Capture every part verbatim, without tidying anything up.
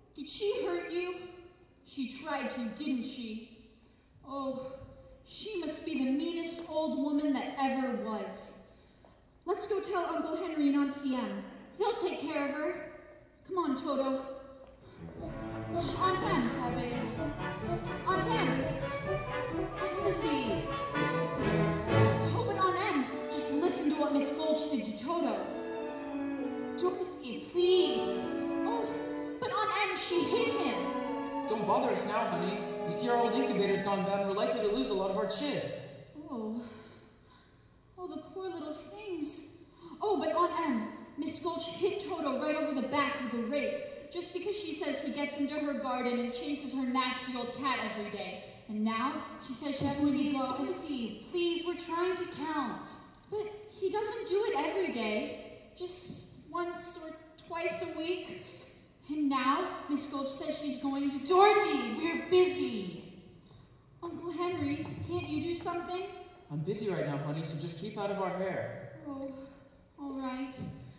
Did she hurt you? She tried to, didn't she? Oh, she must be the meanest old woman that ever was. Let's go tell Uncle Henry and Auntie Em. They'll take care of her. Come on, Toto. Aunt Em. Aunt Em. Timothy. Oh, but Aunt Em, just listen to what Miss Gulch did to Toto. Dorothy, please. Oh, but Aunt Em, she hit him. Don't bother us now, honey. You see, our old incubator's gone bad and we're likely to lose a lot of our chicks. Oh. Oh, the poor little things. Oh, but Aunt Em, Miss Gulch hit Toto right over the back with a rake, just because she says he gets into her garden and chases her nasty old cat every day. And now, she says she's going to go... Timothy, please, we're trying to count. But he doesn't do it every day. Just once or twice a week. And now, Miss Gulch says she's going to... Dorothy, we're busy. Uncle Henry, can't you do something? I'm busy right now, honey, so just keep out of our hair. Oh, all right.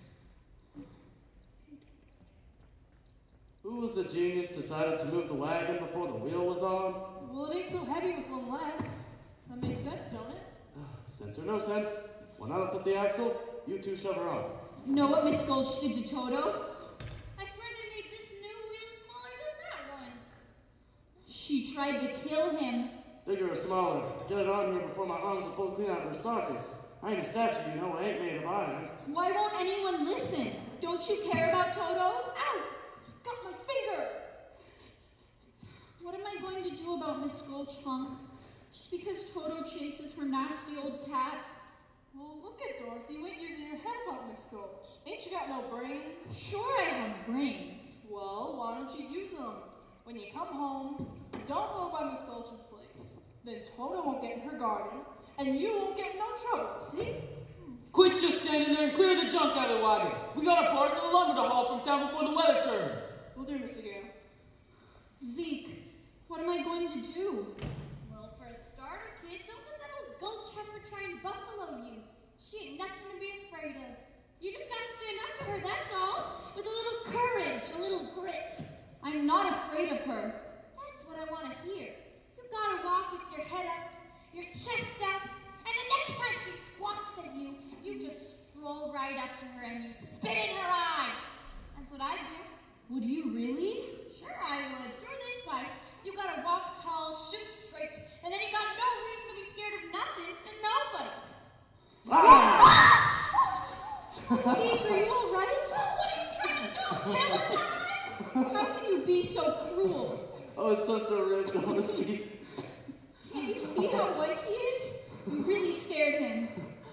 Who was the genius decided to move the wagon before the wheel was on? Well, it ain't so heavy with one less. That makes sense, don't it? Sense or no sense, when I lift up the axle, you two shove her on. Know what Miss Gulch did to Toto? I swear they made this new wheel smaller than that one. She tried to kill him. Bigger or smaller, get it on here before my arms are pulled clean out of their sockets. I ain't a statue, you know, I ain't made of iron. Why won't anyone listen? Don't you care about Toto? Ow! Got my finger! What am I going to do about Miss Gulch, Hunk? Just because Toto chases her nasty old cat? Well, look at Dorothy. You ain't using your head about Miss Gulch. Ain't you got no brains? Sure I have brains. Well, why don't you use them? When you come home, you don't know about Miss Gulch's place. Then Toto won't get in her garden, and you won't get in no trouble, see? Quit just standing there and clear the junk out of the wagon. We got a parcel of lumber to haul from town before the weather turns. We'll do, Mister Gale. Zeke, what am I going to do? Well, for a starter, kid, don't let that old Gulch heifer try and buffalo you. She ain't nothing to be afraid of. You just gotta stand up to her, that's all. With a little courage, a little grit. I'm not afraid of her. That's what I want to hear. You've got to walk with your head up, your chest out, and the next time she squawks at you, you just stroll right up to her and you spit in her eye. That's what I do. Would you really? Sure I would. Through this life, you got to walk tall, shoot straight, and then you got no reason to be scared of nothing and nobody. Ah! Zeke, are you all right? What are you trying to do? Kill him? How can you be so cruel? Oh, it's just a rib, Dorothy. Can't you see how white he is? You really scared him.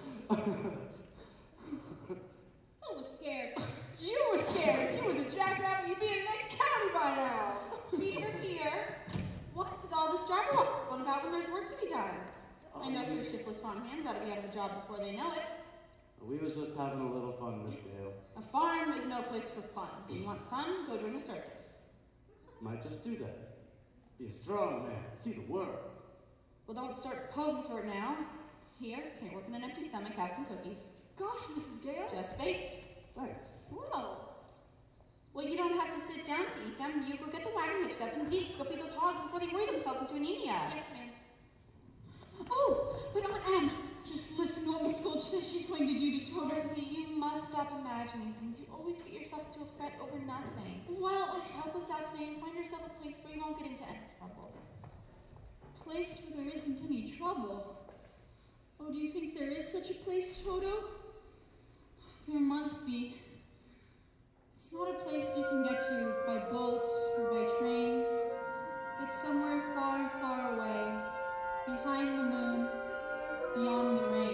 Who was scared? You were scared. If you was a jackrabbit, you'd be in the next county by now. Peter, here. What is all this drama about? What about when there's work to be done? I know your shiftless farm hands ought to be out of a job before they know it. We was just having a little fun, Miss Gale. A farm is no place for fun. You want fun? Go join a circus. Might just do that. Be a strong man. See the world. Well, don't start posing for it now. Here, can't work in an empty stomach. Have some cookies. Gosh, Missus Gale. Just baked. Thanks. Slow. Well, you don't have to sit down to eat them. You go get the wagon hitched up and Zeke, go feed those hogs before they worry themselves into anemia. Yes, ma'am. Oh, but Aunt Em, just listen to what Miss Gulch says she's going to do to Toto. Dorothy, you must stop imagining things. You always get yourself into a fret over nothing. Well, Just help us out today and find yourself a place where you won't get into any trouble. a place where there isn't any trouble. Oh, do you think there is such a place, Toto? There must be. It's not a place you can get to by boat or by train. It's somewhere far, far away, behind the moon, beyond the rain.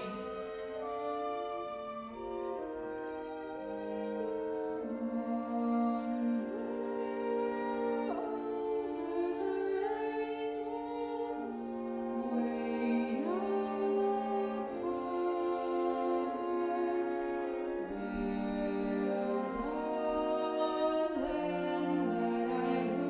Somewhere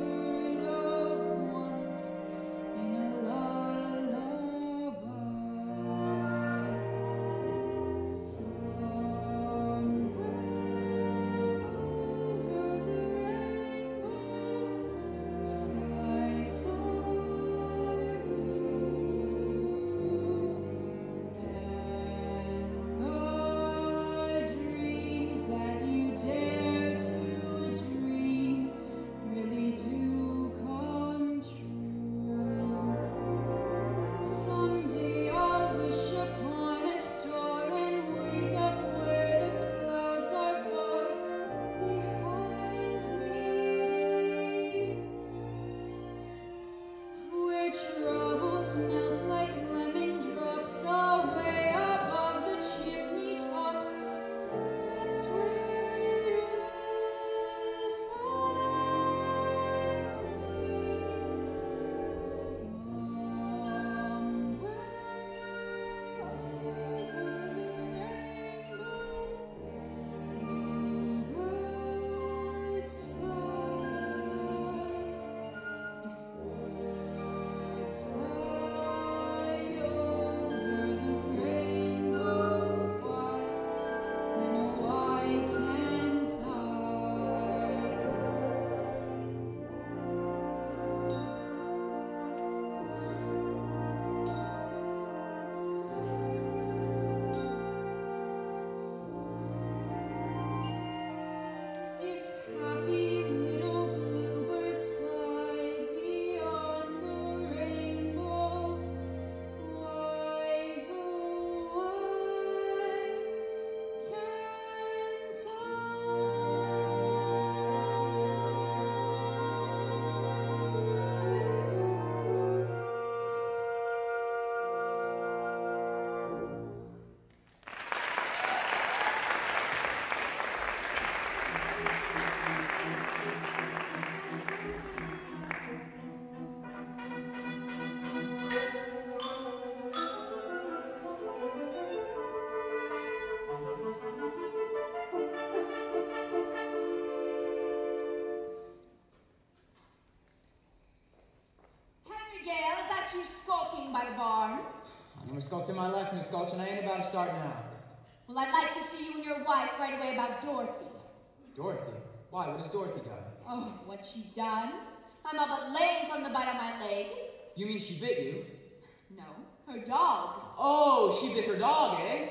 you skulking by the barn? I never skulked in my life, Miss Gulch, and I ain't about to start now. Well, I'd like to see you and your wife right away about Dorothy. Dorothy? Why? What has Dorothy done? Oh, what she done? I'm all but lame from the bite of my leg. You mean she bit you? No, her dog. Oh, she bit her dog, eh?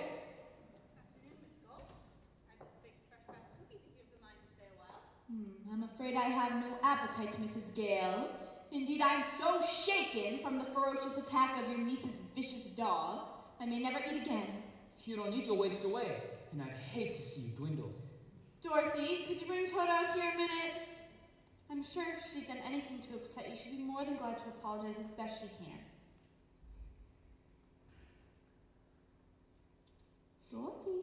Hmm, I'm afraid I have no appetite, Missus Gale. Indeed, I'm so shaken from the ferocious attack of your niece's vicious dog, I may never eat again. If you don't eat, you'll waste away, and I'd hate to see you dwindle. Dorothy, could you bring Toto out here a minute? I'm sure if she's done anything to upset you, she'd be more than glad to apologize as best she can. Dorothy.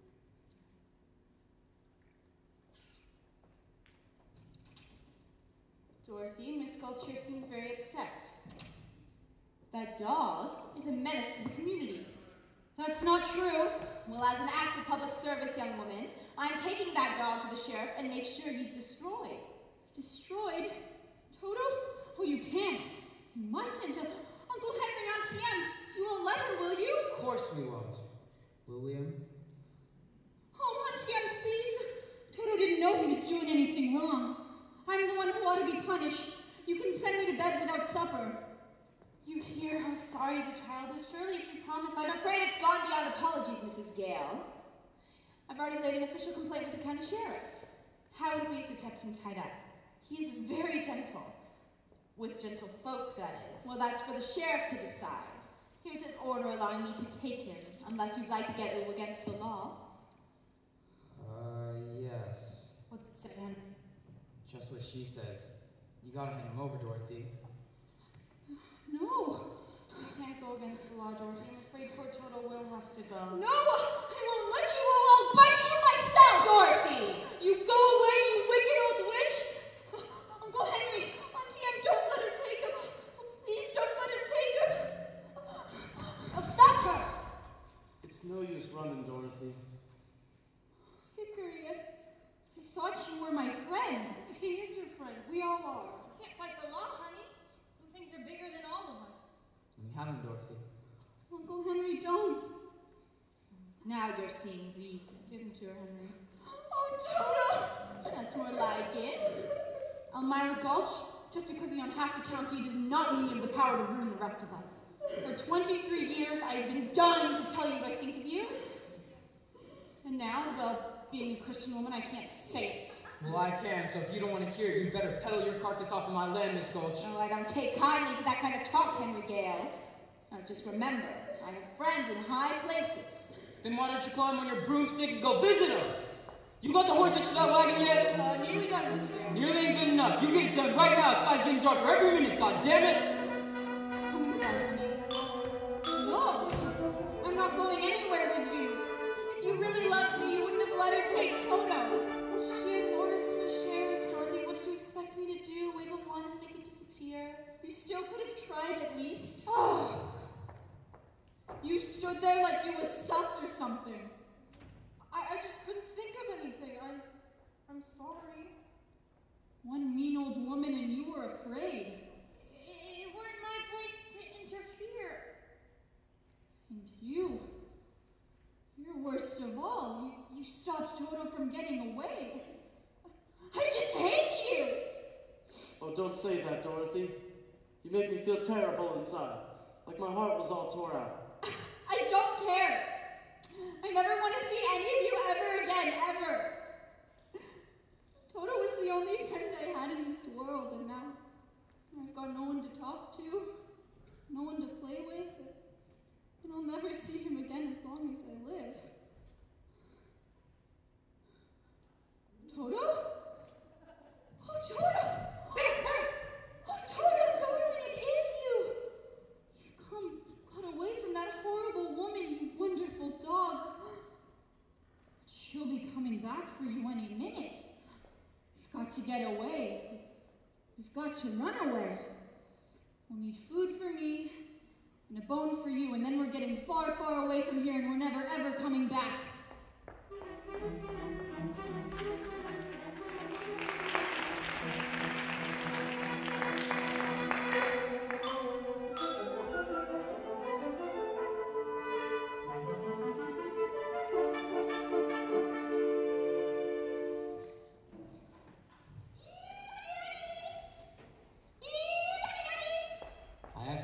Dorothy, Miss Gulch here seems very upset. That dog is a menace to the community. That's not true. Well, as an act of public service, young woman, I'm taking that dog to the sheriff and make sure he's destroyed. Destroyed? Toto? Oh, you can't. You mustn't. Uh, Uncle Henry, Auntie Em, you won't let her, will you? Of course we won't. Will we? Oh, Auntie Em, please. Toto didn't know he was doing anything wrong. I'm the one who ought to be punished. You can send me to bed without supper. You hear how sorry the child is? Surely if you promised... I'm afraid it's gone beyond apologies, Missus Gale. I've already laid an official complaint with the county sheriff. How would it be if we kept him tied up? He is very gentle. With gentle folk, that is. Well, that's for the sheriff to decide. Here's an order allowing me to take him, unless you'd like to get it against the law. Uh, yes. What's it say, Henry? Just what she says. You gotta hand him over, Dorothy. No. You can't go against the law, Dorothy. I'm afraid poor Toto will have to go. No, I won't let you or I'll bite you myself. Dorothy! You go away, you wicked old witch. Uncle Henry, Auntie Em, don't let her take him. Please don't let her take him. Oh, stop her! It's no use running, Dorothy. Hickory, I, I thought you were my friend. He is your friend. We all are. You can't fight the law, honey. Some things are bigger than all of us. We have him, Dorothy. Uncle Henry, don't. Now you're seeing reason. Give him to her, Henry. Oh, Toto! That's more like it. Elmira Gulch, just because you're on half the county does not mean you have the power to ruin the rest of us. For twenty-three years, I've been dying to tell you what I think of you. And now, well, being a Christian woman, I can't say it. Well, I can, so if you don't want to hear it, you better peddle your carcass off of my land, Miss Gulch. No, I don't take kindly to that kind of talk, Henry Gale. Now, just remember, I have friends in high places. Then why don't you climb on your broomstick and go visit them? You got the horse hitched to that wagon yet? Uh, nearly done, Mister Gale. Nearly ain't good enough. You get it done right now. The sky's getting darker every minute, god damn it! Come inside, honey. No, I'm not going anywhere with you. If you really loved me, you wouldn't have let her take Toto. She had an order from the sheriff, Dorothy. What did you expect me to do? Wave a wand and make it disappear? You still could have tried at least. Oh. You stood there like you was stuffed or something. I, I just couldn't think of anything. I'm, I'm sorry. One mean old woman and you were afraid. It weren't my place to interfere. And you, you're worst of all. You, you stopped Toto from getting away. I just hate you. Oh, don't say that, Dorothy. You make me feel terrible inside, like my heart was all tore out. I don't care. I never want to see any of you ever again, ever. Toto was the only friend I had in this world, and now I've got no one to talk to, no one to play with, and I'll never see him again as long as I live. Toto? Oh, Toto! Oh, Toto, darling, it is you! You've come, you've got away from that horrible woman, you wonderful dog. She'll be coming back for you any minute. You've got to get away. You've got to run away. We'll need food for me and a bone for you, and then we're getting far, far away from here, and we're never, ever coming back.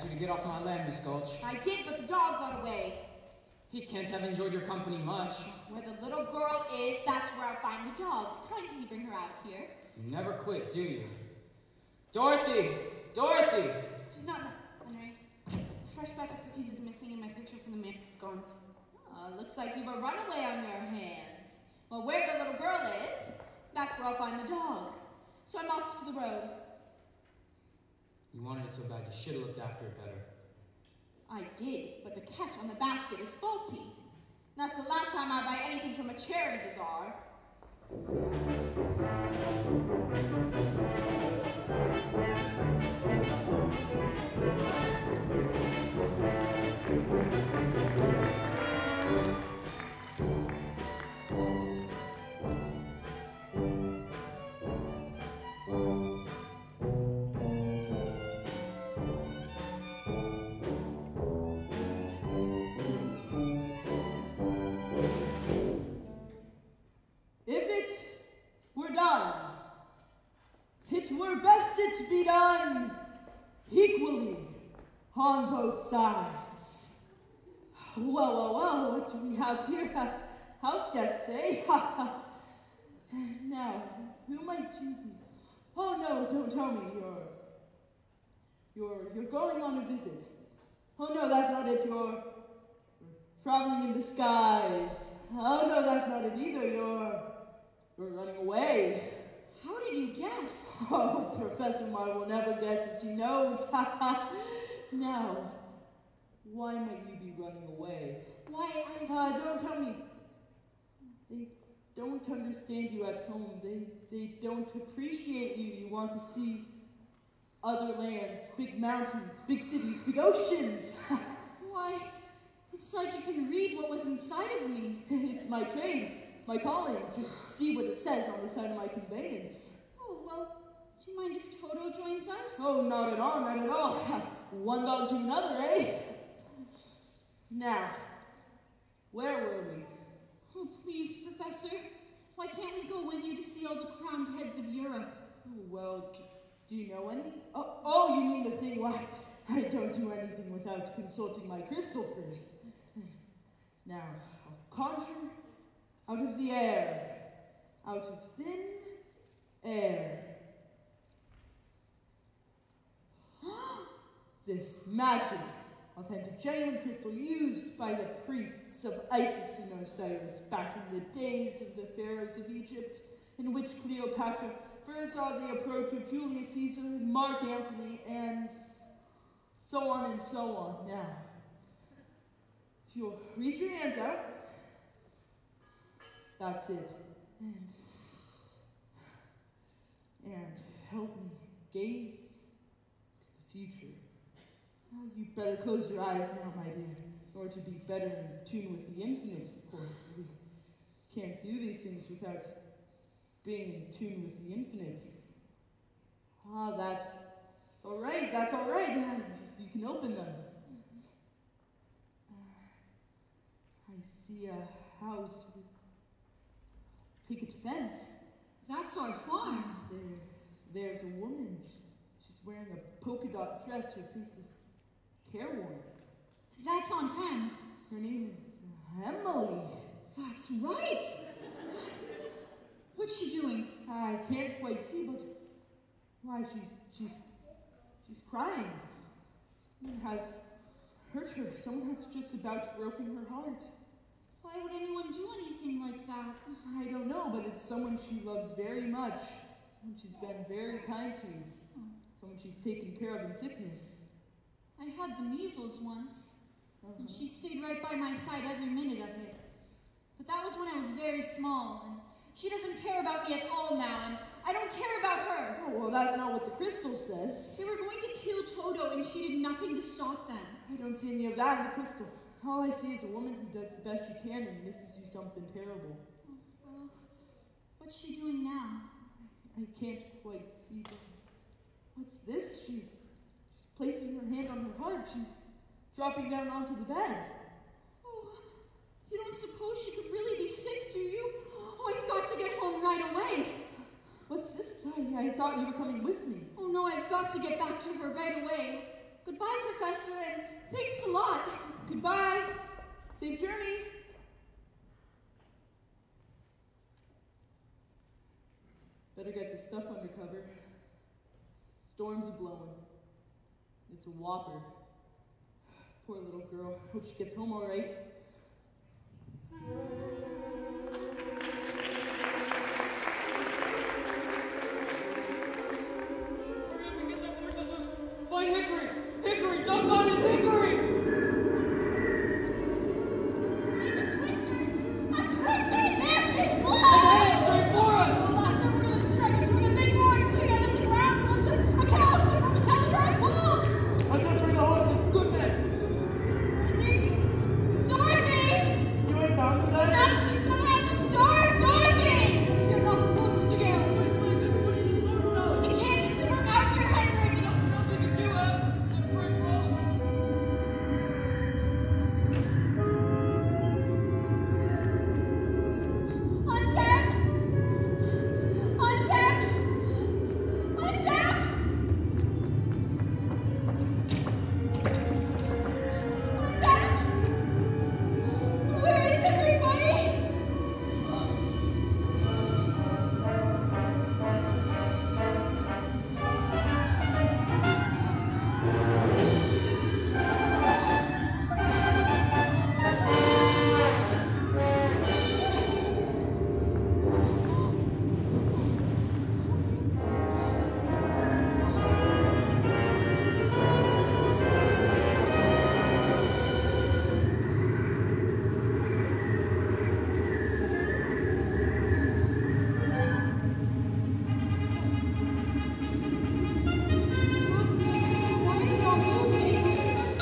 you to get off my land, Miss Gulch. I did, but the dog got away. He can't have enjoyed your company much. Where the little girl is, that's where I'll find the dog. Kindly bring her out here. You never quit, do you? Dorothy! Dorothy! She's not, Henry. Fresh batch of cookies is missing and my picture from the map is gone. Uh, looks like you've a runaway on your hands. Well, where the little girl is, that's where I'll find the dog. So I'm off to the road. You wanted it so bad, you should have looked after it better. I did, but the catch on the basket is faulty. That's the last time I buy anything from a charity bazaar. To be done equally on both sides. Well, well, well, what do we have here? House guests, eh? Now, who might you be? Oh no, don't tell me you're you're you're going on a visit. Oh no, that's not it. You're, you're traveling in disguise. Oh no, that's not it either. You're you're running away. How did you guess? Oh, Professor Marr will never guess as he knows. Now, why might you be running away? Why, I... Uh, don't tell me. They don't understand you at home. They, they don't appreciate you. You want to see other lands, big mountains, big cities, big oceans. Why, it's like you can read what was inside of me. It's my trade, my calling. Just see what it says on the side of my conveyance. Oh, well, do you mind if Toto joins us? Oh, not at all, not at all. One dog to another, eh? Now, where were we? Oh, please, Professor. Why can't we go with you to see all the crowned heads of Europe? Oh, well, do you know any? Oh, oh, you mean the thing why I don't do anything without consulting my crystal first. Now, I'll conjure out of the air, out of thin air. This magic, authentic genuine crystal used by the priests of Isis and Osiris back in the days of the pharaohs of Egypt, in which Cleopatra first saw the approach of Julius Caesar, Mark Antony, and so on and so on. Now, if you'll reach your hands out, that's it. And, and help me gaze to the future. Well, you better close your eyes now, my dear, in order to be better in tune with the infinite, of course. We can't do these things without being in tune with the infinite. Ah, that's, that's all right, that's all right. You, you can open them. Uh, I see a house with picket fence. That's our farm. There, there's a woman. She's wearing a polka dot dress. Her face is careworn. That's Aunt Em. Her name is Emily. That's right. What's she doing? I can't quite see, but why she's she's she's crying. Someone has hurt her. Someone has just about broken her heart. Why would anyone do anything like that? I don't know, but it's someone she loves very much. Someone she's been very kind to. Someone she's taken care of in sickness. I had the measles once, Uh-huh. and she stayed right by my side every minute of it. But that was when I was very small, and she doesn't care about me at all now, and I don't care about her. Oh, well, that's not what the crystal says. They were going to kill Toto, and she did nothing to stop them. I don't see any of that in the crystal. All I see is a woman who does the best she can and misses you something terrible. Oh, well, what's she doing now? I can't quite see, but what's this? She's, she's placing her hand on her heart. She's dropping down onto the bed. Oh, you don't suppose she could really be sick, do you? Oh, I've got to get home right away. What's this? I, I thought you were coming with me. Oh, no, I've got to get back to her right away. Goodbye, Professor, and thanks a lot. Goodbye. Safe journey. Better get the stuff under cover. Storms are blowing. It's a whopper. Poor little girl. Hope she gets home all right. Find Hickory! Hickory! Duck on it, Hickory! He's a twister! A twister! There's his blood! Hey, straight for us! The last time we're going to strike it through the big board, clean out of the ground, and lift a cow from the telegraph poles! I got three the horses. Good men. Dorothy! You ain't found the guy? Not see someone at the store! Dorothy! Let's get off the boat, Mister Gale. Wait, wait, everybody in the store about it! You can't just leave her out here, Henry! Nothing else we can do, Em. Except pray for all of us. Untap! Untap! Untap! Untap! Where is everybody? Why is it all moving?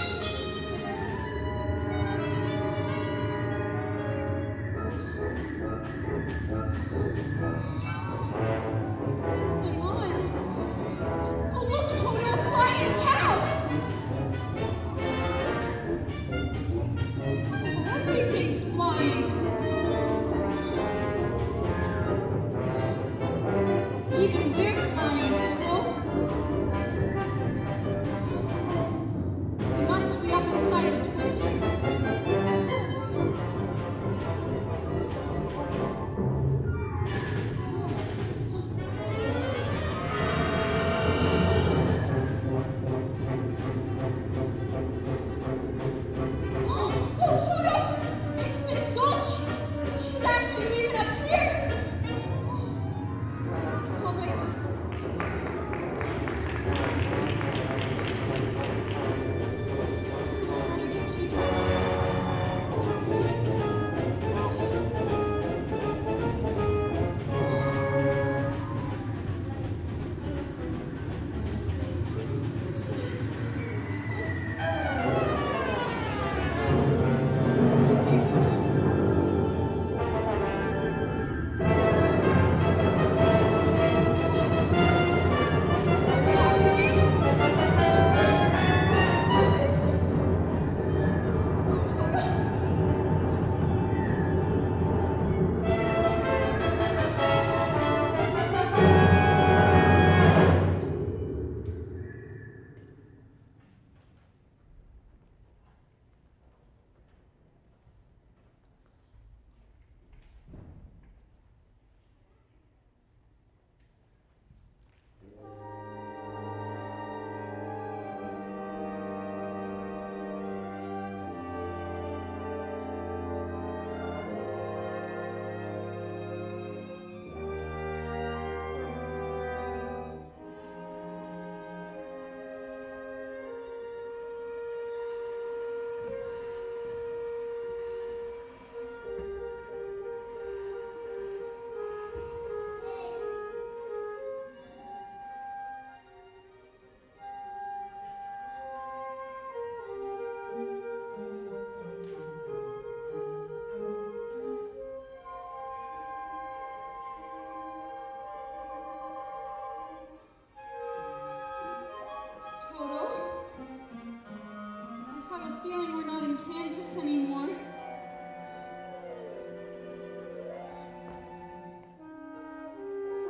What's going on? Oh, look, Toto, a flying cow! Everything's flying. Even we're flying, Toto. We must be up inside the twister. Oh, Toto! It's Miss Gulch! She's actually leaving up here! It's all right. Let her get you.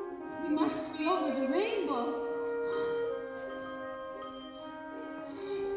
must be over the rainbow.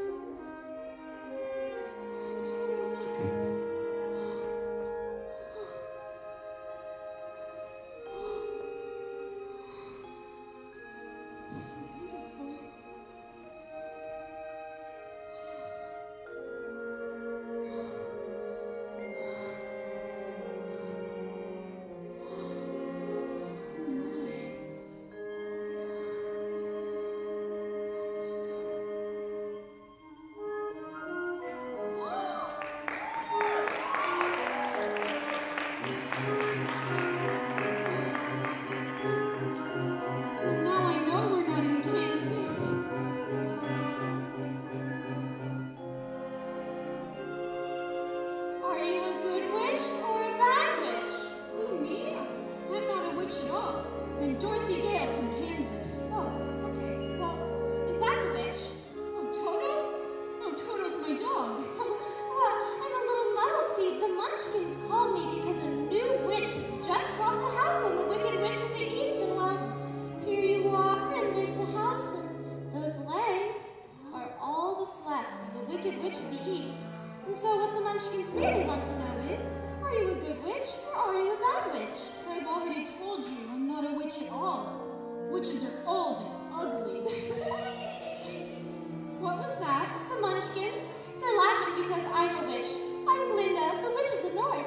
witch of the East. And so what the Munchkins really want to know is, are you a good witch or are you a bad witch? I've already told you I'm not a witch at all. Witches are old and ugly. What was that? The Munchkins. They're laughing because I'm a witch. I'm Glinda, the witch of the North.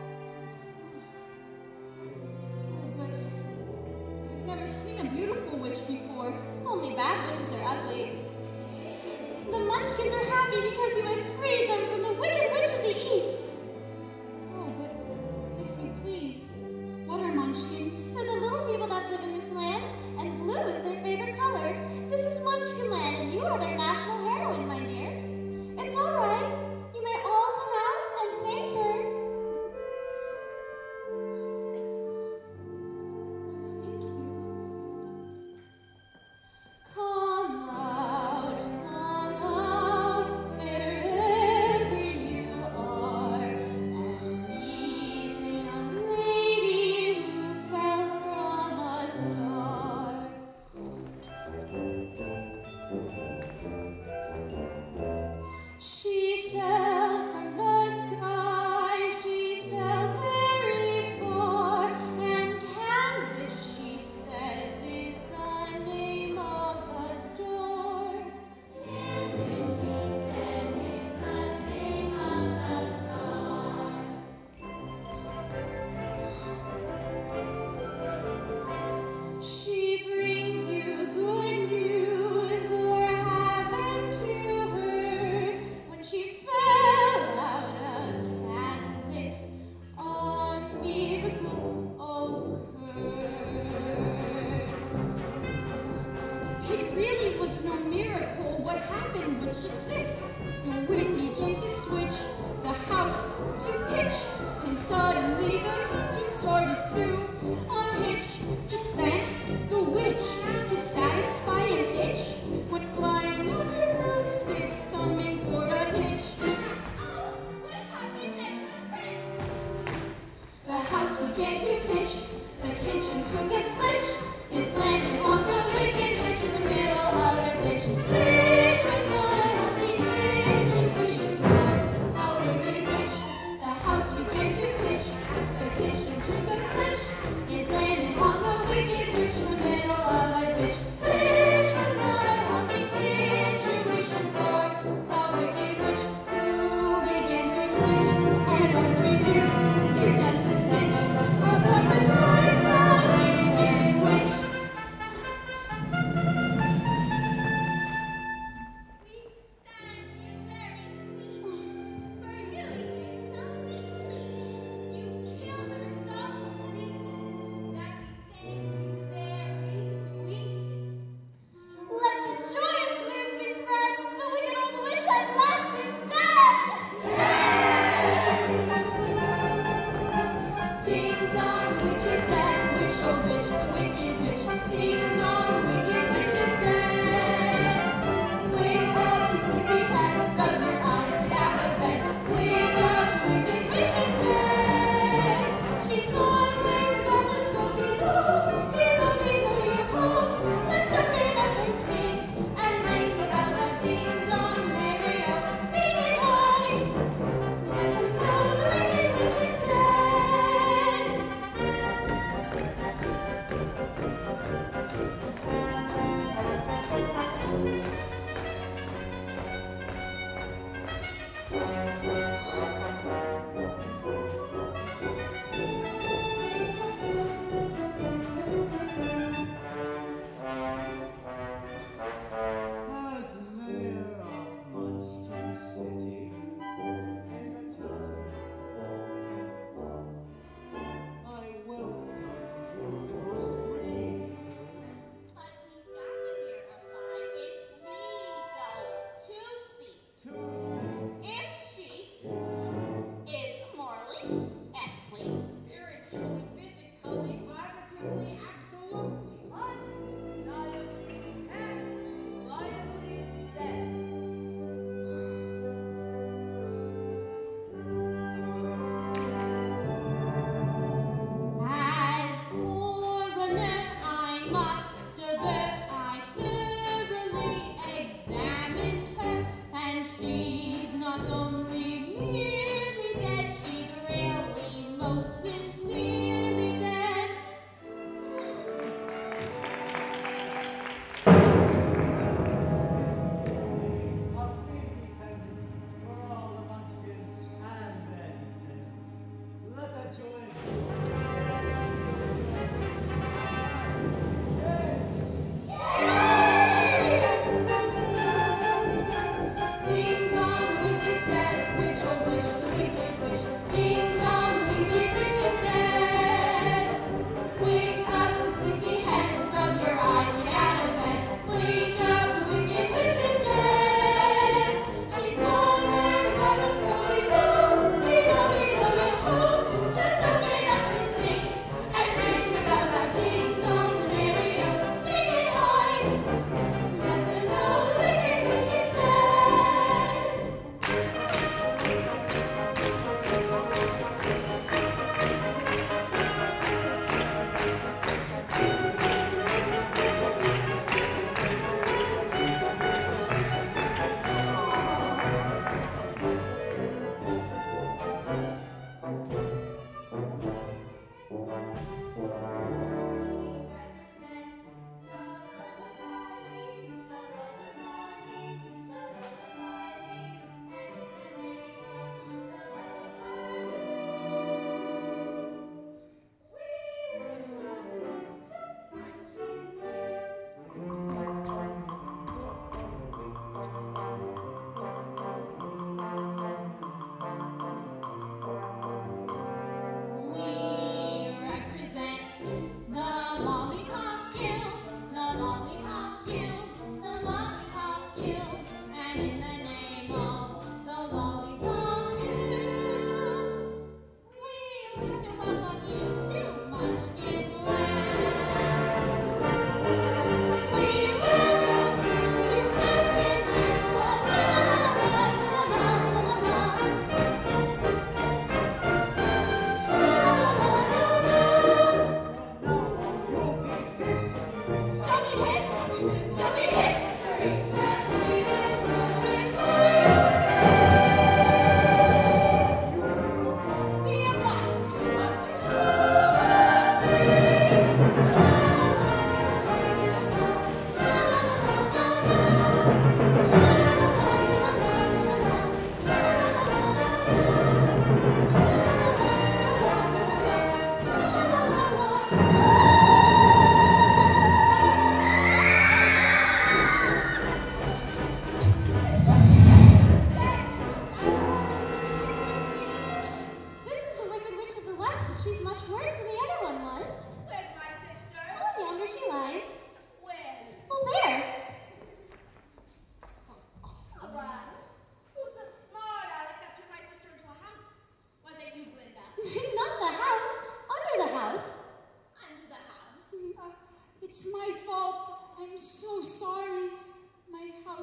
But I've never seen a beautiful witch before. Only bad witches are ugly. The Munchkins are happy because you have freed them from the wicked witch of the East. Oh, but if you please, what are Munchkins? They're the little people that live in this land, and blue is their favorite color. This is Munchkin land, and you are their national heroine, my dear. It's all right. You may all come out and thank her. Thank you. Come out, come out, wherever you are, and meet the young lady who fell from a star. She fell from the sky, she fell very far, and Kansas, she says, is the name of the star. Kansas, she says, is the name of the star. She brings you good news, or haven't you heard? When she fell out of Kansas, a miracle occurred. It really was no miracle. What happened was just this. The wind began to switch, the house to pitch, and suddenly the hinges started to unhitch. Just then, the witch, to satisfy an itch, went flying on her broomstick, thumbing for a hitch. Oh, what happened next, friends? The house began to pitch, the kitchen took a slitch, it landed on the wicked witch in the middle of the ditch. Which was not a happy situation, we should go.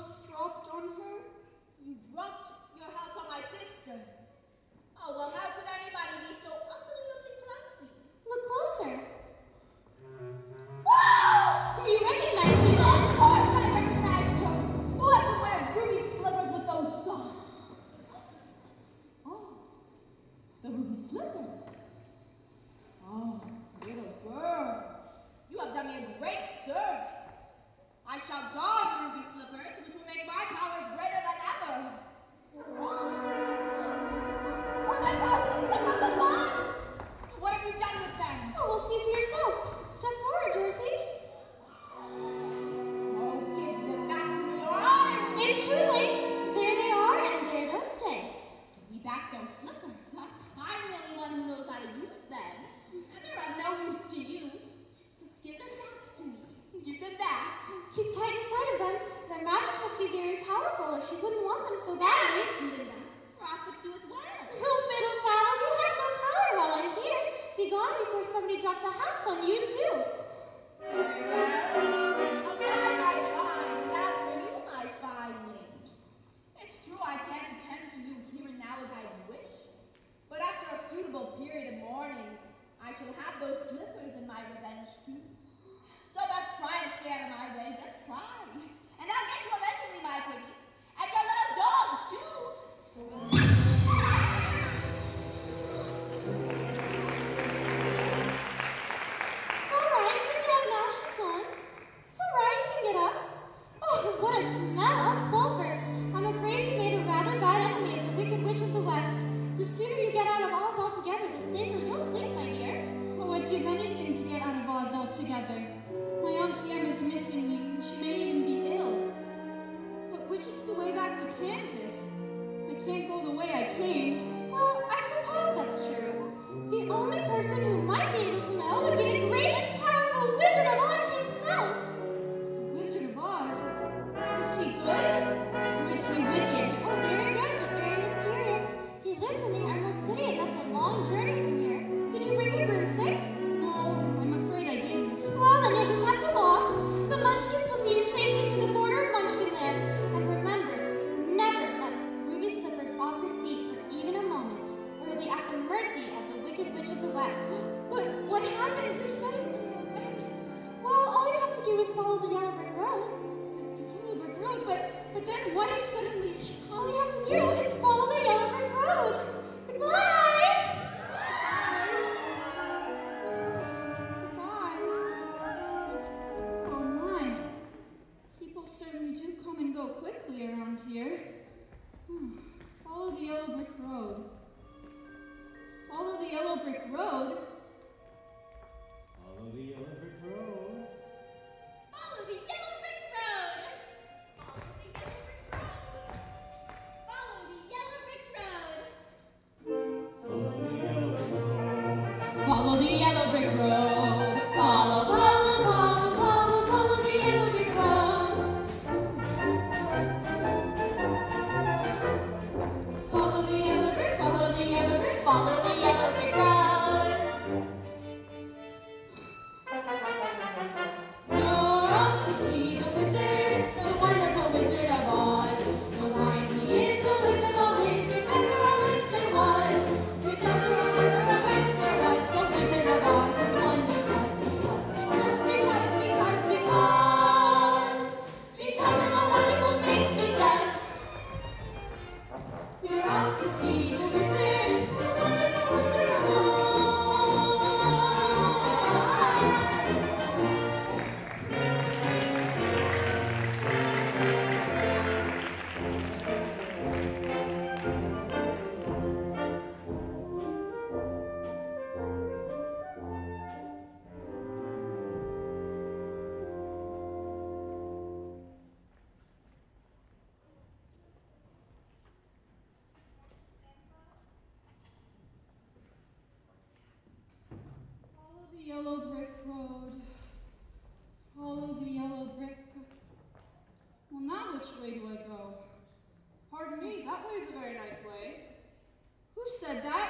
house dropped on her? You dropped your house on my sister. Oh, well, how could anybody be so unbelievably clumsy? Look closer. Whoa! You recognize her then? Of course I recognized her. Who ever wear ruby slippers with those socks? Oh, the ruby slippers. Oh, little girl, you have done me a great service. I shall don ruby slippers, which will make my powers greater than ever. Oh my gosh, these slippers are gone! What have you done with them? Oh, we'll see for yourself. Step forward, Dorothy. Oh, give them back to me, or I... It's too late. There they are, and there they'll stay. Give me back those slippers, huh? I'm the only one who knows how to use them. And they're of no use to you. So give them back to me. Give them back. Keep tight inside of them. Their magic must be very powerful, or she wouldn't want them so badly. Give them back. Or I'll fix you as well. No, fiddle faddle, you have no power while I'm here. Be gone before somebody drops a house on you, too. Very well. I'll die my time, and as for you, my fine lady, it's true I can't attend to you here and now as I wish, but after a suitable period of mourning, I shall have those slippers in my revenge too. So let's try to stay out of my way, just try. And I'll get you eventually, my pretty. And your little dog, too. It's all right. You can get up now. She's gone. It's all right. You can get up. Oh, what a smell of sulfur. I'm afraid you made a rather bad enemy of the Wicked Witch of the West. The sooner you get out of Oz altogether, the safer you'll sleep, my dear. Oh, I'd give anything to get out of Oz altogether. My Auntie Emma's missing me. She may even be ill. But which is the way back to Kansas? I can't go the way I came. Well, I suppose that's true. The only person who might be able to know would be the great and powerful Wizard of Oz himself. The Wizard of Oz? Is he good? Or is he wicked? Oh, very good, but very mysterious. He lives in the Emerald City, and that's a long journey from here. Did you bring your broomstick? No, I'm afraid I didn't. Well, then you'll just have to walk. The Munchkins will see you safely to the border of Munchkinland. And remember, never let ruby slippers off your feet for even a moment, or you'll be at the mercy of the Wicked Witch of the West. But what happens if suddenly... Well, all you have to do is follow the yellow brick road. The yellow brick road, but, but then what if suddenly... All you have to do is follow the yellow brick road. Goodbye! Goodbye. Oh my. People certainly do come and go quickly around here. Hmm. Follow the yellow brick road. Follow the yellow brick road? Follow the yellow brick road. Follow the yellow brick road! Follow the yellow brick road! Follow the yellow brick road. Follow the yellow brick road. Follow, follow, follow, follow, follow the yellow brick road. Follow the yellow brick, follow the yellow brick, Follow the yellow brick road. You're off to see the wizard, the wonderful Wizard of Oz. The line he is a wizard always, if ever a wizard was. If ever, ever a wizard was, the Wizard of Oz is one because, because, because, because, because of the wonderful things he does. You're off to see the wizard, the wonderful Wizard of Oz. Follow the yellow brick road. Follow the yellow brick. Well, now which way do I go? Pardon me, that way is a very nice way. Who said that?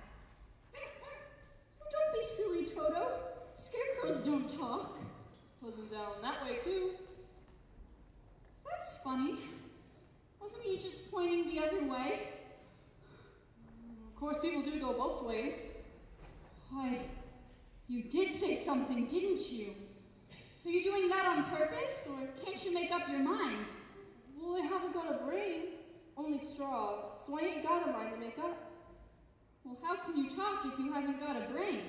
Oh, don't be silly, Toto. Scarecrows don't talk. Wasn't down that way too. That's funny. Wasn't he just pointing the other way? Of course, people do go both ways. Why, you did say something, didn't you? Are you doing that on purpose, or can't you make up your mind? Well, I haven't got a brain, only straw, so I ain't got a mind to make up. Well, how can you talk if you haven't got a brain?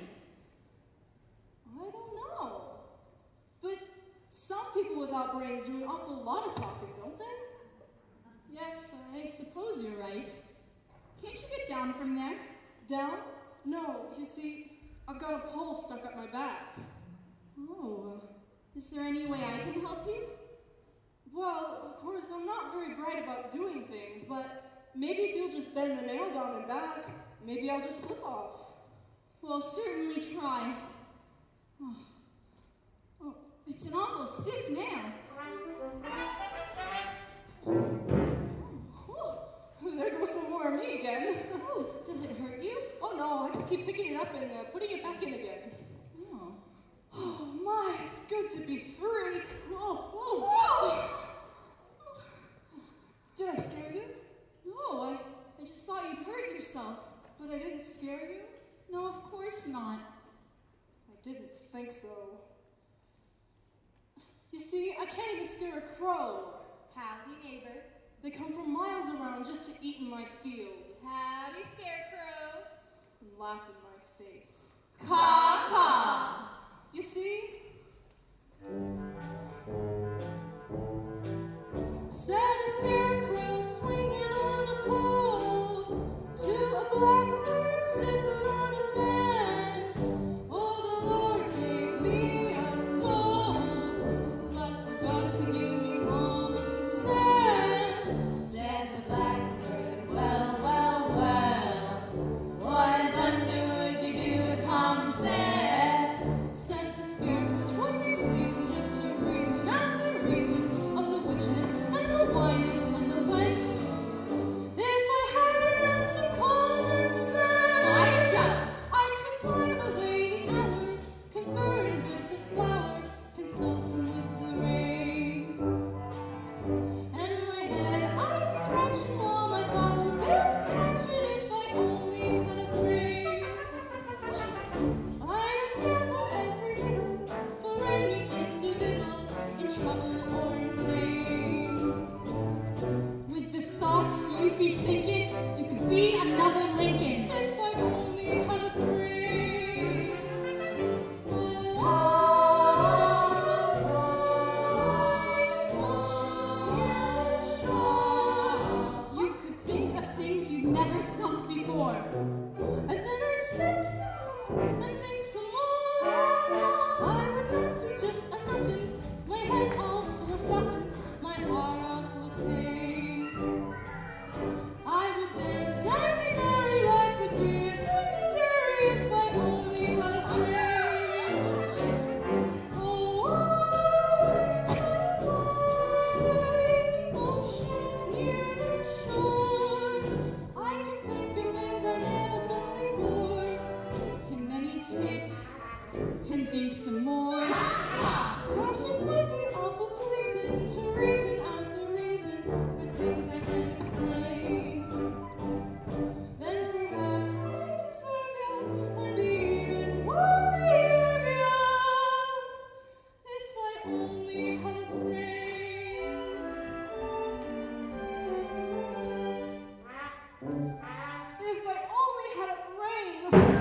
I don't know. But some people without brains do an awful lot of talking, don't they? Yes, I suppose you're right. Can't you get down from there? Down? No, you see, I've got a pole stuck up my back. Oh, is there any way I can help you? Well, of course, I'm not very bright about doing things, but maybe if you'll just bend the nail down and back, maybe I'll just slip off. Well, certainly try. Oh, oh it's an awful stiff nail. Oh, there goes some more of me again. Oh, does it hurt you? Oh no, I just keep picking it up and uh, putting it back in again. Oh. Oh my, it's good to be free. Whoa, whoa, Whoa! Did I scare you? No, I, I just thought you'd hurt yourself. But I didn't scare you? No, of course not. I didn't think so. You see, I can't even scare a crow. Howdy, neighbor. They come from miles around just to eat in my field Howdy, scarecrow. and laugh in my face. Caw, caw. You see? Said a scarecrow swinging on a pole to a blackbird sitting on a fence. Oh, the Lord gave me a soul, but forgot to give me common sense. Said the blackbird, well, well, well, what thunder would you do with common sense? Said the scarecrow, twenty reasons, just a reason, and the reason of the witchness and the winess and the whence. If I had an ounce of common sense, Why, just I could buy the lady hours, conferring with the flowers, consulting with the rain. And in my head I'd be scratching all my thoughts were built to catch it if I only had a brain. I'd unravel every riddle for any individual in trouble or in pain. With the thoughts you'd be thinking, you could be another Lincoln. If I only had a brain. You could think of things you'd never thunk before. And then I'd sit and think some more. I would not be just a nothing, my head all full of stuff, my heart all full of pain. I would dance and be merry, life would be a dignitary if I only had a brain. Oh, I tell wide oceans near the shore, I can think of things I never thought before. And then he'd sit and think some more. Gosh, it would be awful pleasing to reason out the reason for things I can't explain. Then perhaps I'd deserve you and be even worthier of you if I only had a brain. If I only had a brain.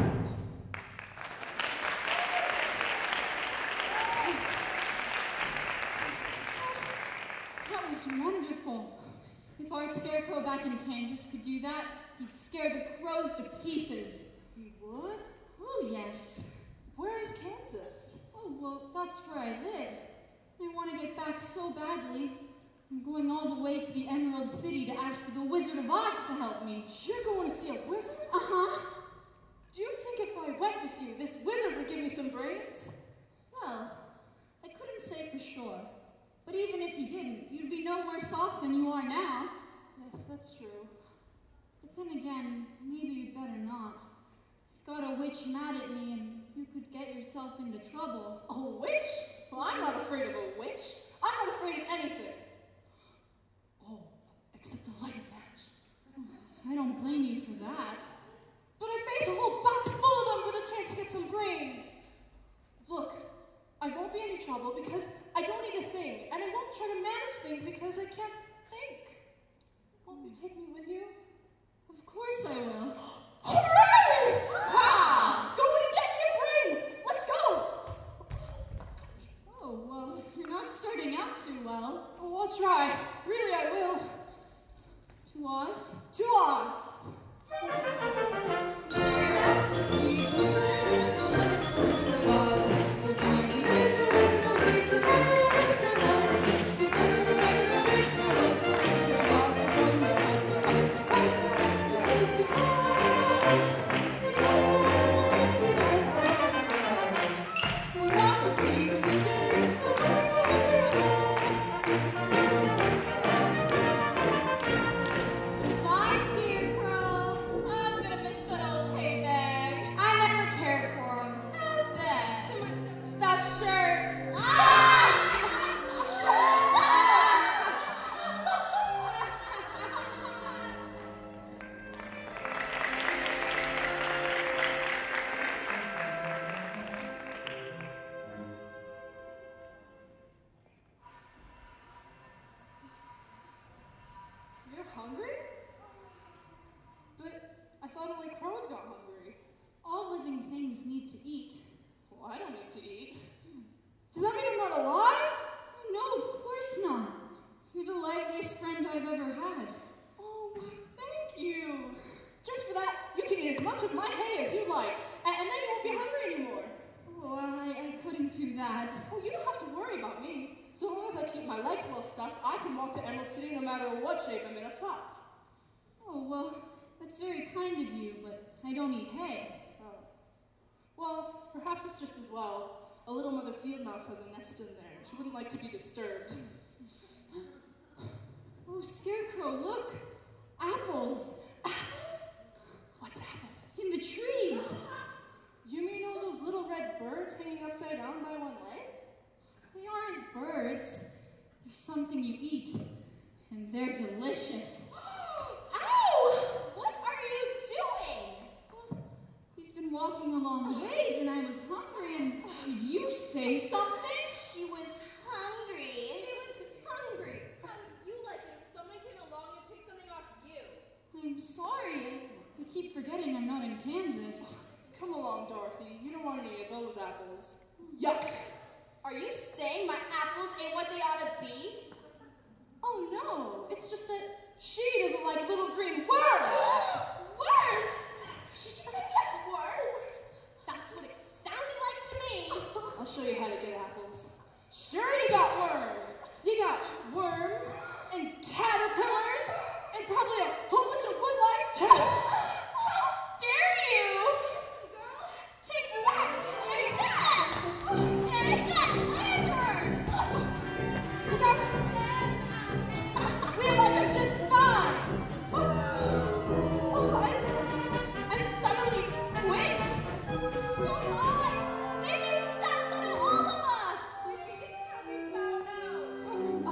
That was wonderful. If our scarecrow back in Kansas could do that, he'd scare the crows to pieces. He would? Oh, yes. Where is Kansas? Oh, well, that's where I live. I want to get back so badly. I'm going all the way to the Emerald City to ask the Wizard of Oz to help me. You're going to see a wizard? Uh-huh. Do you think if I went with you, this wizard would give me some brains? Well, I couldn't say for sure. But even if he didn't, you'd be no worse off than you are now. Yes, that's true. But then again, maybe you'd better not. I've got a witch mad at me and you could get yourself into trouble. A witch? Well, I'm not afraid of a witch. I'm not afraid of anything. I don't blame you for that. But I face a whole box full of them for the chance to get some brains. Look, I won't be any trouble because I don't need a thing, and I won't try to manage things because I can't think. Won't you take me with you? Of course I will. Hooray! Ah! Go in and get me a brain! Let's go! Oh, well, you're not starting out too well. Oh, I'll try. Really, I will. To Oz? To Oz! Hungry? But I thought only crows got hungry. All living things need to eat. Well, I don't need to eat. Does that mean I'm not alive? No, of course not. You're the liveliest friend I've ever had. Oh, why, thank you. Just for that, you can eat as much of my hay as you like, and, and then you won't be hungry anymore. Oh, I, I couldn't do that. Oh, you don't have to worry about me. So long as I keep my legs well stuffed, I can walk to Emerald City no matter what shape I'm in up top. Oh, well, that's very kind of you, but I don't eat hay. Oh. Well, perhaps it's just as well. A little mother field mouse has a nest in there, and she wouldn't like to be disturbed. Oh, Scarecrow, look! Apples! Apples? What's apples? In the trees! You mean all those little red birds hanging upside down by one leg? They aren't birds. They're something you eat, and they're delicious. Ow! What are you doing? Well, we've been walking a long ways, and I was hungry, and did you say something? She was hungry. She was hungry. How would you like it if someone came along and picked something off you? I'm sorry. I keep forgetting I'm not in Kansas. Come along, Dorothy. You don't want any of those apples. Yuck! Are you saying my apples ain't what they ought to be? Oh no, it's just that she doesn't like little green worms! Worms? Did you say worms? That's what it sounded like to me. I'll show you how to get apples. Sure you got worms! You got worms and caterpillars and probably a whole bunch of woodlice too! How dare you! Girl, take that! Take that! Take that! Look out! We like them just fine! Oh, I, I suddenly quit. So what? They made sense out of all of us! Maybe it's time we found out.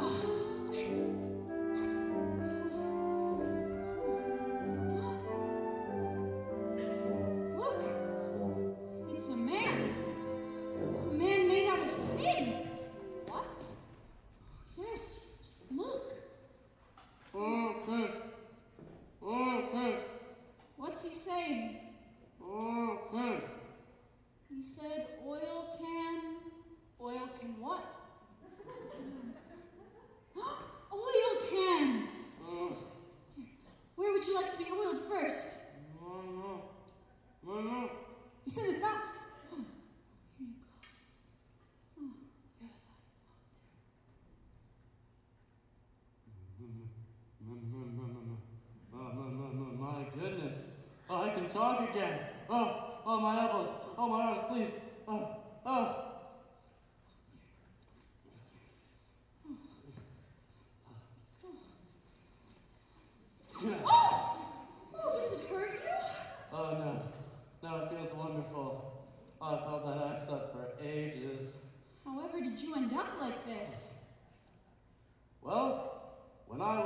Look! It's a man. A man made out of tin. What? Yes, just, just look. Okay. Okay. What's he saying? Okay. He said oil can... Oil can what? Oil can! Uh, Where would you like to be oiled first? no, no. No, no. He said his mouth. Here you go. Oh, The other side. Oh, no, no, no, my goodness. Oh, I can talk again. Oh, oh, my elbows. Oh, my arms, please. Oh, oh. Oh! Oh, does it hurt you? Oh, no. No, it feels wonderful. Oh, I've held that axe up for ages. However did you end up like this? Well, when I was flesh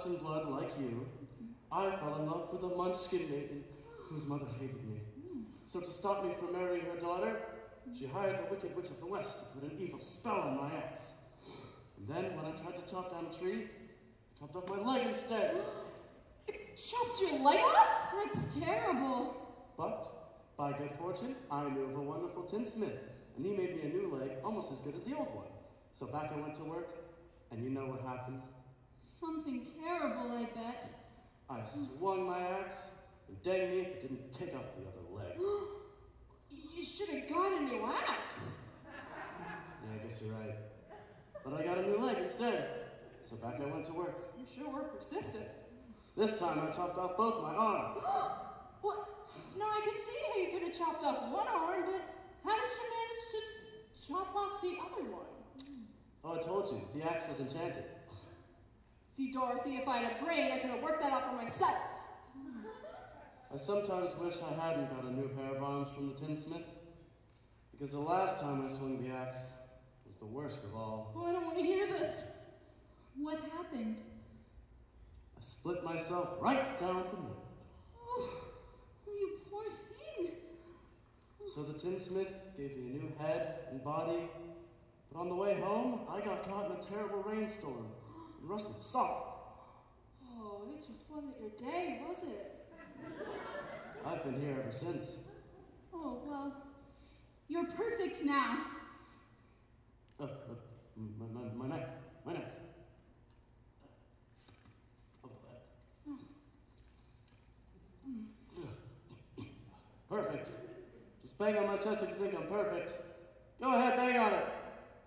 and blood like you, I fell in love with a munchkin maiden whose mother hated me. So to stop me from marrying her daughter, she hired the wicked witch of the west to put an evil spell on my axe. And then when I tried to chop down a tree, it chopped off my leg instead. It chopped your leg off? That's terrible. But, by good fortune, I knew of a wonderful tinsmith, and he made me a new leg almost as good as the old one. So back I went to work, and you know what happened? Something terrible, I bet. I swung my axe, and dang me if it didn't take off the other leg. You should have got a new axe. Yeah, I guess you're right. But I got a new leg instead, so back I went to work. You sure were persistent. This time I chopped off both my arms. What? No, I could see how you could have chopped off one arm, but how did you manage to chop off the other one? Oh, I told you, the axe was enchanted. See, Dorothy, if I had a brain, I could have worked that out for myself. I sometimes wish I hadn't got a new pair of arms from the tinsmith, because the last time I swung the axe was the worst of all. Oh, I don't want to hear this. What happened? I split myself right down the middle. Oh, you poor thing. So the tinsmith gave me a new head and body, but on the way home, I got caught in a terrible rainstorm and rusted soft. Oh, it just wasn't your day, was it? I've been here ever since. Oh, well, you're perfect now. Oh, uh, my, my, my neck, my neck. Oh, uh. Perfect. Just bang on my chest if you think I'm perfect. Go ahead, bang on it.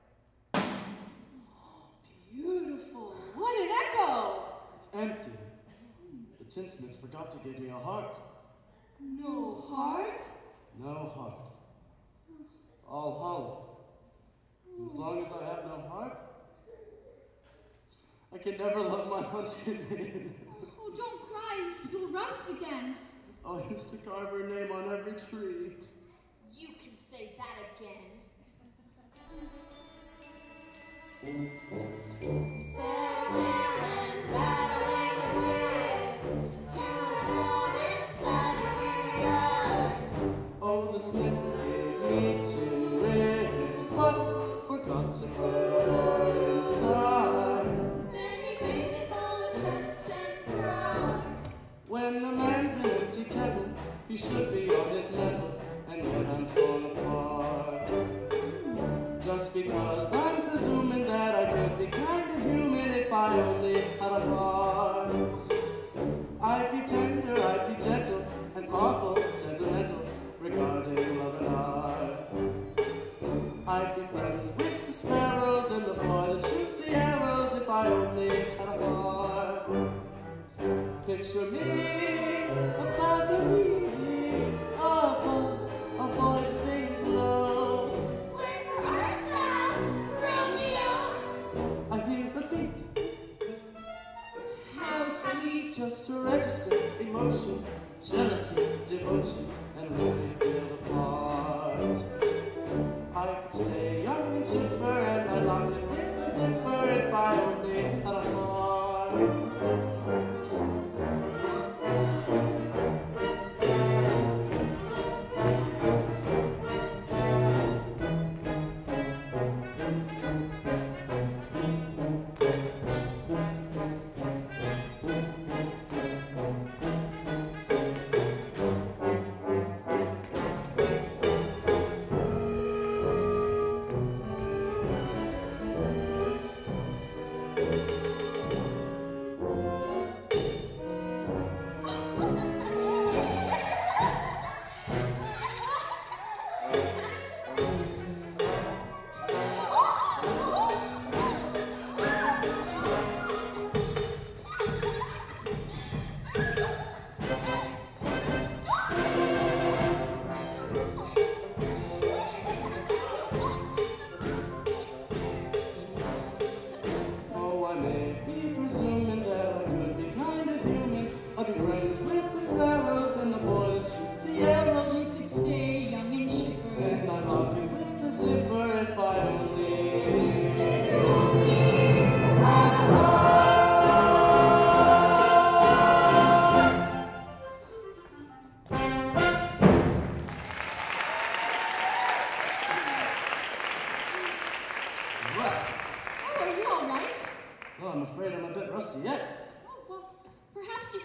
Beautiful. What an echo! It's empty. The tinsmith forgot to give me a heart. No heart? No heart. All hollow. And as long as I have no heart, I can never love my munchkin maiden. Oh, don't cry. You'll rust again. I used to carve her name on every tree. You can say that again. Setting and battling winds to a storm inside of your yard. Oh, the smith gave me two ribs, but forgot to put more inside. Then he made his own chest and cried. When a man's an empty kettle, he should be on his mettle, and yet I'm torn apart. Just because I'm presuming that I could be kind of human if I only had a heart. I'd be tender, I'd be gentle, and awful sentimental regarding love and art. I'd be friends with the sparrows and the boy that shoots the arrows if I only had a heart. Picture me, a balcony, above, a voice sings low. Wait for art thou, Romeo. I hear the beat, How sweet. just to register emotion, jealousy, devotion, and really feel the part. I could stay young and chipper, and I'd lock it with the zipper if I only had a heart.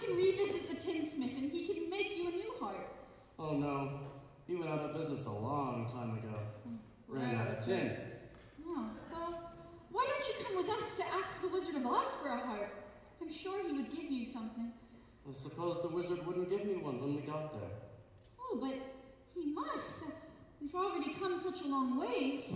can revisit the tinsmith and he can make you a new heart. Oh no, he went out of business a long time ago. Ran out of tin. Oh, well, why don't you come with us to ask the Wizard of Oz for a heart? I'm sure he would give you something. I suppose the wizard wouldn't give me one when we got there. Oh, but he must. We've already come such a long ways.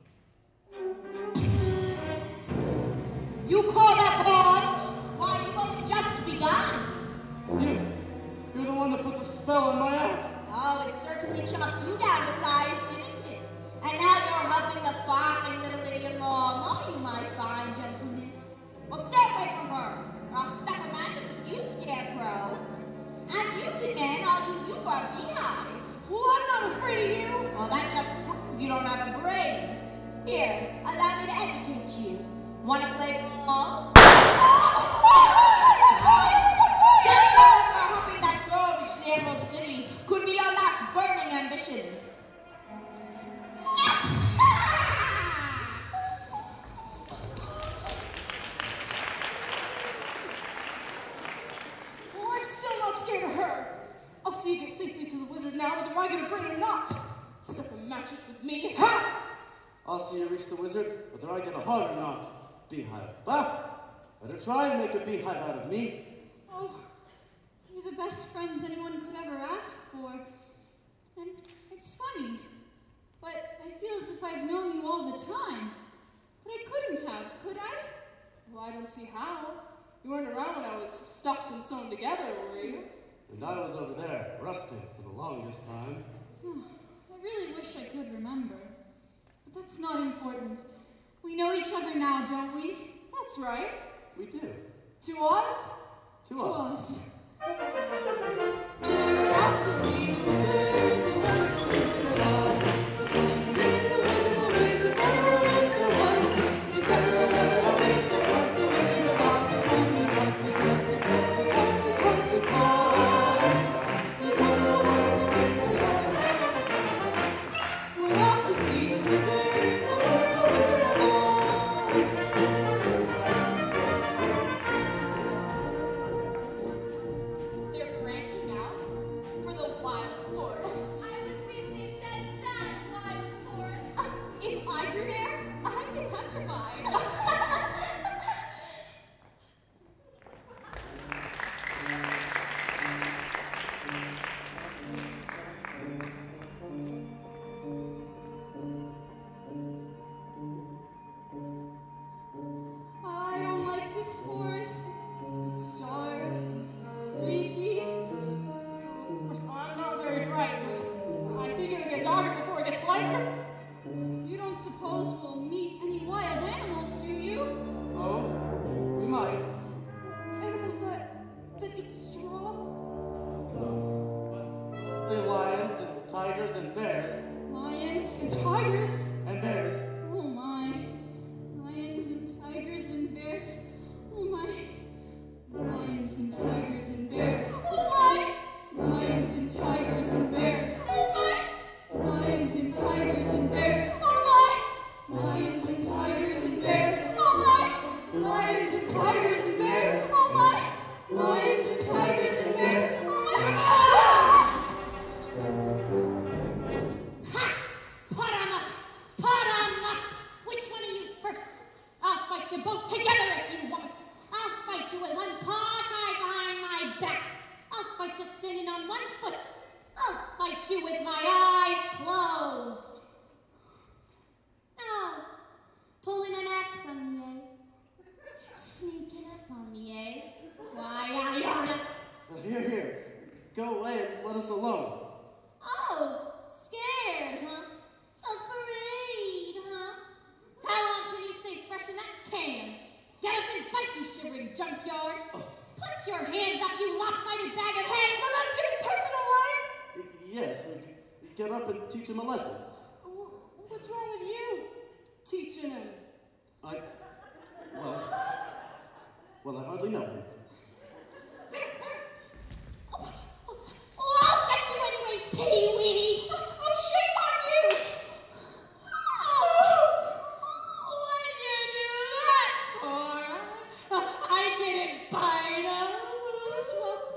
You call that Baum? Why, you've only just begun. You, you're the one that put the spell on my axe. Oh, it certainly chopped you down to size, didn't it? And now you're helping the fine little lady along, are you, my fine gentleman? Well, stay away from her, or I'll stuff a mattress with you, Scarecrow. And you two men, I'll use you for a beehive. Well, I'm not afraid of you. Well, that just proves you don't have a brain. Here, allow me to educate you. Want to play ball? Just remember hoping that girl reached the Emerald City could be your last burning ambition. Well, I'm still not scared of her. I'll see you get safely to the wizard now, whether I get a brain or not. Stuff a mattress with me. Ha! I'll see you reach the wizard, whether I get a heart or not. Beehive. Bah! Better try and make a beehive out of me. Oh, you're the best friends anyone could ever ask for. And it's funny, but I feel as if I've known you all the time. But I couldn't have, could I? Well, I don't see how. You weren't around when I was stuffed and sewn together, were you? And I was over there, rusting for the longest time. I really wish I could remember. But that's not important. We know each other now, don't we? That's right. We do. To us? To, To us. us. Out to see the wizard, the wonderful wizard of Oz. He's a wizard, a wizard, never was there was. Because there never always there was the wizard of Oz. It's only because, because, because, because, because, because. Because of the wonderful things he does. We're off to see the wizard, the wonderful wizard of Oz. They're branching out for the wild forest. I would visit that, that wild forest. If I were there, I'd be petrified. I don't like this forest. It's dark, creepy. Of course, I'm not very bright, but I think it'll get darker before it gets lighter. You don't suppose we'll meet any wild animals, do you? Oh, we might. Animals that, that eat straw? So, but the lions and tigers and bears Lions And tigers? and bears. Oh my. Lions and tigers and bears. Oh my. Lions and tigers and bears. Oh my. Lions and tigers and bears. Oh my. Lions and tigers and bears. Oh my. Lions and tigers and bears. Oh my. Lions and tigers and bears. Oh my. Lions and tigers and bears. Oh my. Ha! Put 'em up! Put 'em up! Which one of you first? I'll fight you both together if you want. I'll fight you with one paw tied behind my back. I'll fight you standing on one foot. I'll fight you with my eyes closed. Now, pulling an axe on me, eh? Sneaking up on me, eh? Why, I oughta. Well, here, here. Go away and let us alone. Oh, scared, huh? Afraid, huh? How long can you stay fresh in that can? Get up and fight, you shivering junkyard! Put your hands up, you lopsided bag of hay! Well, let's get personal, Ryan! Yes, get up and teach him a lesson. Wh- What's wrong with you? Teaching him. I, well, well, I hardly know him. Oh, I'll get you anyway, pee-wee! Oh, shame on you! Oh, why'd you do that for? I didn't bite him. Well,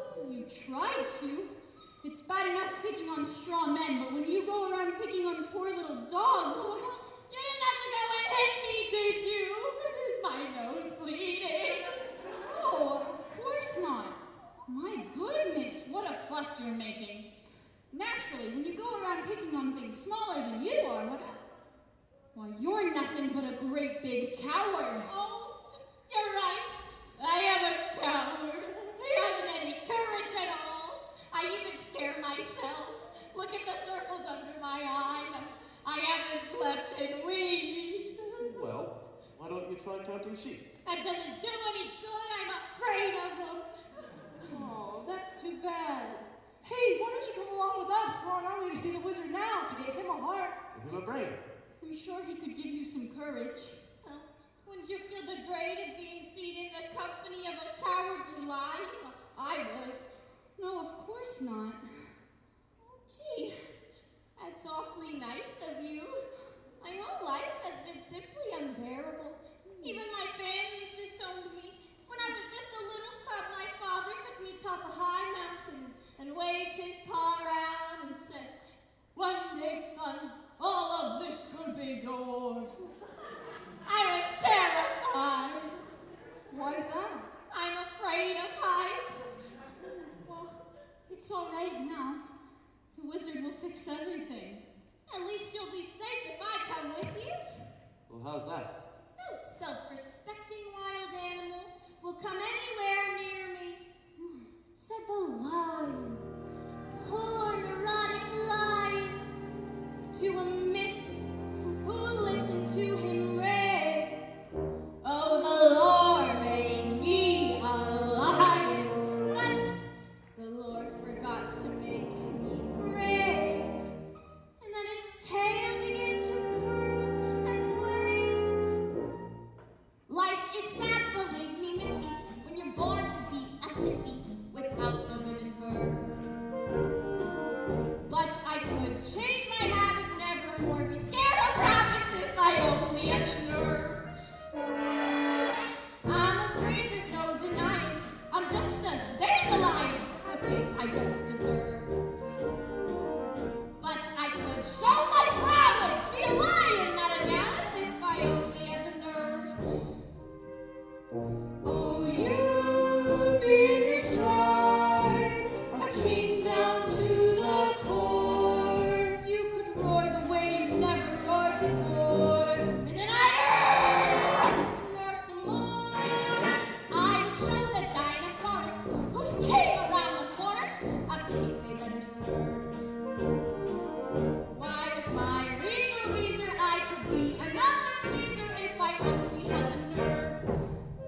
fuss you're making. Naturally, when you go around picking on things smaller than you are, what? Why, you're nothing but a great big coward. Oh, you're right. I am a coward. I haven't any courage at all. I even scare myself. Look at the circles under my eyes. I haven't slept in weeks. Well, why don't you try counting sheep? That doesn't do any good. I'm afraid of them. Oh, that's too bad. Hey, why don't you come along with us? We're on our way to see the wizard now to give him a heart. Give him a brain. I'm sure he could give you some courage. Well, wouldn't you feel degraded being seen in the company of a cowardly lion? I would. No, of course not. Oh, gee, that's awfully nice of you. My whole life has been simply unbearable. Even my family's disowned me. When I was just a little cub, my father took me top a high mountain and waved his paw around and said, "One day, son, all of this will be yours." I was terrified. Why is that? I'm afraid of heights. Well, it's all right now. The wizard will fix everything. At least you'll be safe if I come with you. Well, how's that? No self-respecting wild animal will come anywhere near me, said the lion, poor neurotic lion, to a miss who listened to him rave. Oh, the Lord made me a lion, but the Lord forgot to make me brave. And then his tail began to curl and wave. Life is sad, believe me, missy, when you're born to be a sissy without the ribbon verb. But I could change my habits, never more be scared of rabbits if I only had the nerve. I'm afraid there's no denying, I'm just a dandelion, a fate I don't deserve. But I could show my prowess, be a lion, not a Dallas, if I only had the nerve. Oh, you be in your stride, a king down to the core. You could roar the way you never roared before. And then I'd roar some more. I would show the dinosaurs who's king around the forest, a king they better serve. Why, with my regal reason, I could be another Caesar if I only had the nerve.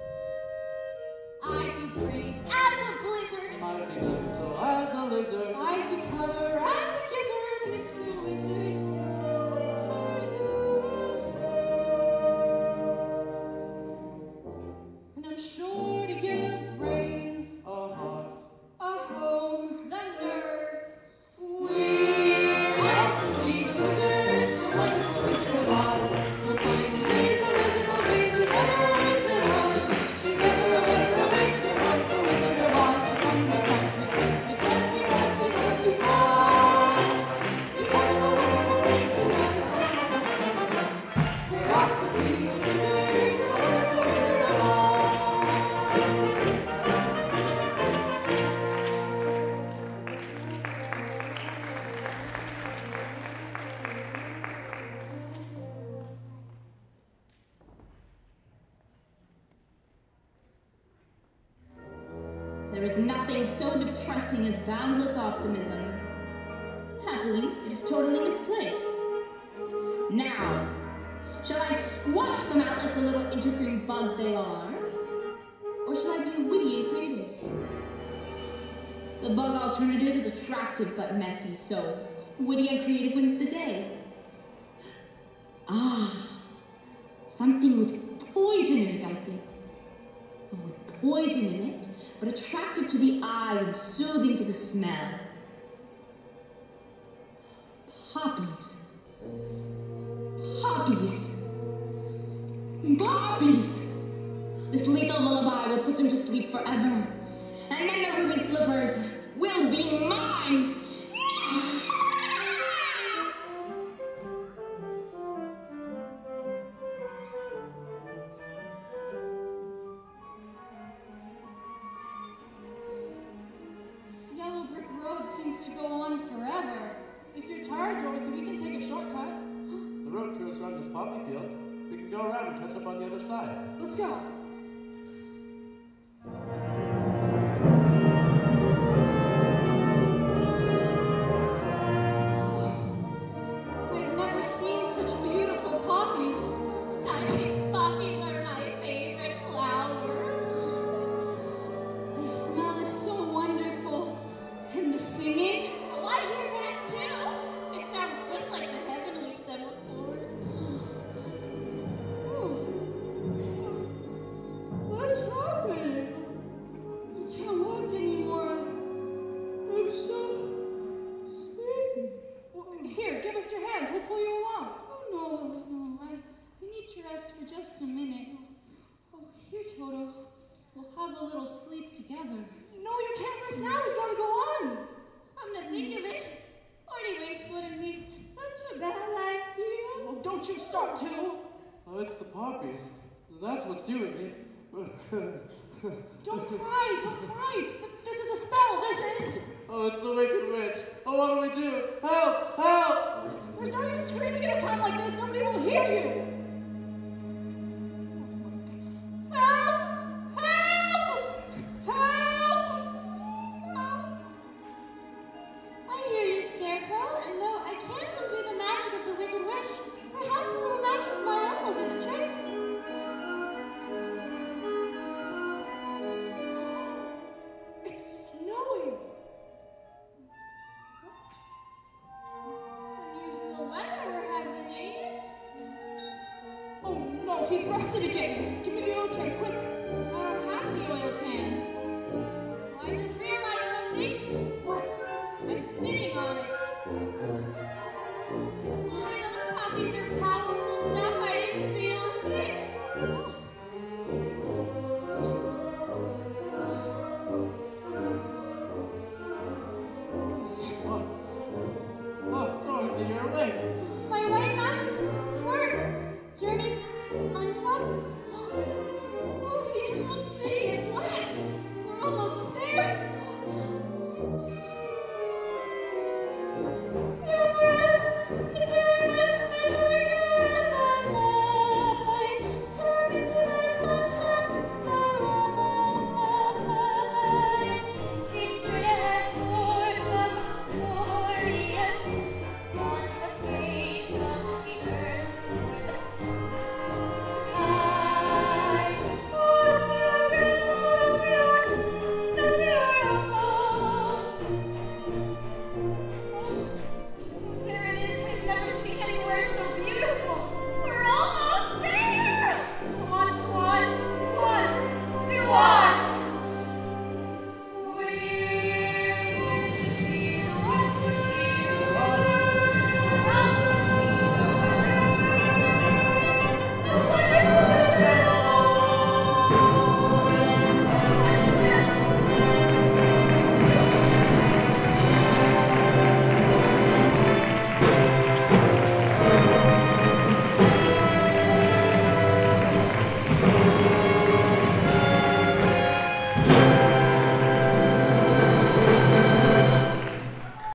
I'd be brave as a blizzard. I'd be gentle as a lizard. I'd be clever as a gizzard if the wizard was a wizard who served. And I'm sure to get a brain, A heart. a home, the nerve. We're off to see the wizard, the wonderful Wizard of Oz. We'll find the ways, the wizard, the ways, the never ways there was. If ever a ways, the ways there was, the Wizard of Oz is come because, because, because, because, because, because, because of the wonderful things he does. We're off to see the wizard, the wonderful Wizard of Oz. There is nothing so depressing as boundless optimism. Happily, it is totally misplaced. Now, shall I squash them out like the little interfering bugs they are? Or shall I be witty and creative? The bug alternative is attractive but messy, so witty and creative wins the day. Ah, something with poison in it, I think. With poison in it, but attractive to the eye and soothing to the smell. Poppies. Poppies. Poppies. This lethal lullaby will put them to sleep forever. And then the ruby slippers will be mine. This yellow brick road seems to go on forever. If you're tired, Dorothy, we can take a shortcut. The road curves around this poppy field. We can go around and catch up on the other side. Let's go. I've never seen such beautiful poppies. I think poppies are my favorite flower. Their smell is so wonderful. And the singing. Oh, I hear that too. It sounds just like the heavenly semaphores. What's happening? I can't walk anymore. I'm so sleepy. Well, here, give us your hands. We'll pull you along. Oh, no, no. I, I need to rest for just a minute. Oh, here, Toto. We'll have a little sleep together. No, you can't rest now. We've got to go on. Come to think of it, forty winks wouldn't be such a bad idea. Well, don't you start to. Oh, it's the poppies. That's what's doing it. Don't cry, don't cry. Th- This is a spell. This is. Oh, it's the wicked witch. Oh, what do we do? Help! Help! There's no use screaming at a time like this. Nobody will hear you.